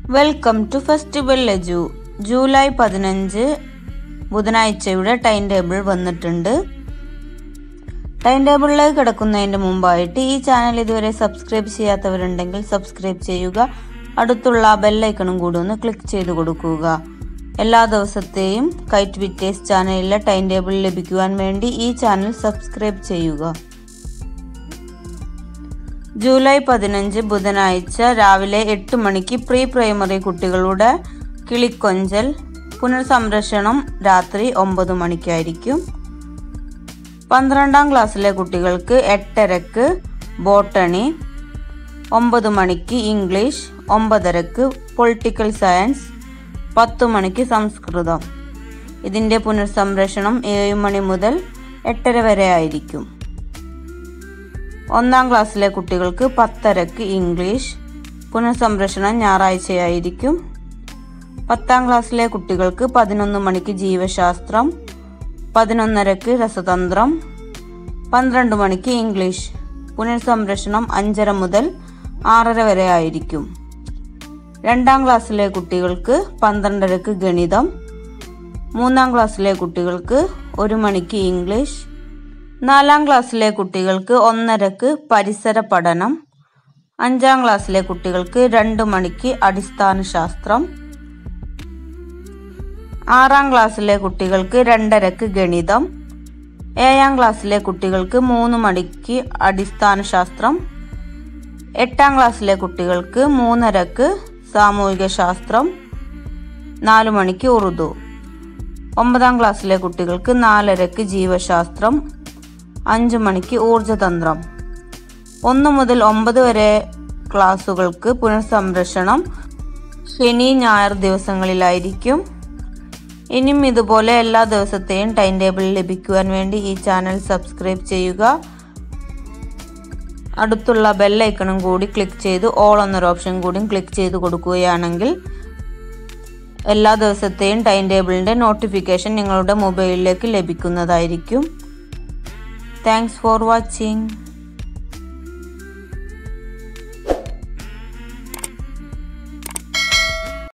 Welcome to festival ലജു. July 15 ബുധനാഴ്ചയുടെ time table വന്നിട്ടുണ്ട്. ടൈം ടേബിളിലേക്ക് കിടക്കുന്നതിന് മുമ്പായിട്ട് ഈ ചാനൽ ഇതുവരെ സബ്സ്ക്രൈബ് ചെയ്യാത്തവരുണ്ടെങ്കിൽ സബ്സ്ക്രൈബ് ചെയ്യുക. അടുത്തുള്ള ബെല്ലൈക്കണും കൂടി ഒന്ന് ക്ലിക്ക് ചെയ്ത് കൊടുക്കുക. എല്ലാ ദിവസത്തെയും കൈറ്റ് വിക്ടേഴ്സ് ചാനലിലെ ടൈം ടേബിൾ ലഭിക്കുവാൻ വേണ്ടി ഈ ചാനൽ സബ്സ്ക്രൈബ് ചെയ്യുക. ജൂലൈ 15 ബുധനാഴ്ച രാവിലെ 8 മണിക്ക് പ്രീ പ്രൈമറി കുട്ടികളുടെ കിളിക്കൊഞ്ചൽ, പുനർസംരക്ഷണം രാത്രി 9 മണിക്കായിരിക്കും. 12ാം ക്ലാസ്സിലെ കുട്ടികൾക്ക് 8:30 ബോട്ടണി, 9 മണിക്ക് ഇംഗ്ലീഷ്, 9:30 പൊളിറ്റിക്കൽ സയൻസ്, 10 മണിക്ക് സംസ്കൃതം. ഇതിൻ്റെ പുനർസംരക്ഷണം 7 മണി മുതൽ 8:30 വരെ ആയിരിക്കും. 1ാം ക്ലാസ്സിലെ കുട്ടികൾക്ക് 10:30 ഇംഗ്ലീഷ്, പുനർസംരക്ഷണം ഞായറാഴ്ചയായിരിക്കും. 10ാം ക്ലാസ്സിലെ കുട്ടികൾക്ക് 11 മണിക്ക് ജീവശാസ്ത്രം, 11:30 രസതന്ത്രം, 12 മണിക്ക് ഇംഗ്ലീഷ്, പുനർസംരക്ഷണം 5:30 മുതൽ 6:30 വരെ ആയിരിക്കും. 2ാം ക്ലാസ്സിലെ കുട്ടികൾക്ക് 12:30 ഗണിതം, 3ാം ക്ലാസ്സിലെ കുട്ടികൾക്ക് 1 മണിക്ക് ഇംഗ്ലീഷ്, 4ാം ക്ലാസ്സിലെ കുട്ടികൾക്ക് 1:30 പരിസര പഠനം, 5ാം ക്ലാസ്സിലെ കുട്ടികൾക്ക് 2 മണിക്ക് അടിസ്ഥാന ശാസ്ത്രം, 6ാം ക്ലാസ്സിലെ കുട്ടികൾക്ക് 2:30 ഗണിതം, 7ാം ക്ലാസ്സിലെ കുട്ടികൾക്ക് 3 മണിക്ക് അടിസ്ഥാന ശാസ്ത്രം, 8ാം ക്ലാസ്സിലെ കുട്ടികൾക്ക് 3:30 സാമൂഹിക ശാസ്ത്രം, 4 മണിക്ക് ഉറുദു, 9ാം ക്ലാസ്സിലെ കുട്ടികൾക്ക് 4:30 ജീവശാസ്ത്രം, 5 മണിക്ക് ഊർജതന്ത്രം. 1 മുതൽ 9 വരെ ക്ലാസ്സുകൾക്ക് പുനർസംരക്ഷണം ശനി ഞായർ ദിവസങ്ങളിലായിരിക്കും. ഇനിയും ഇതുപോലെ എല്ലാ ദിവസത്തെയും ടൈം ടേബിൾ ലഭിക്കുവാൻ വേണ്ടി ഈ ചാനൽ സബ്സ്ക്രൈബ് ചെയ്യുക. അടുത്തുള്ള ബെല്ലൈക്കണും കൂടി ക്ലിക്ക് ചെയ്ത് ഓൾ എന്നൊരു ഓപ്ഷൻ കൂടി ക്ലിക്ക് ചെയ്ത് കൊടുക്കുകയാണെങ്കിൽ എല്ലാ ദിവസത്തെയും ടൈം ടേബിളിൻ്റെ നോട്ടിഫിക്കേഷൻ നിങ്ങളുടെ മൊബൈലിലേക്ക് ലഭിക്കുന്നതായിരിക്കും. Thanks for watching.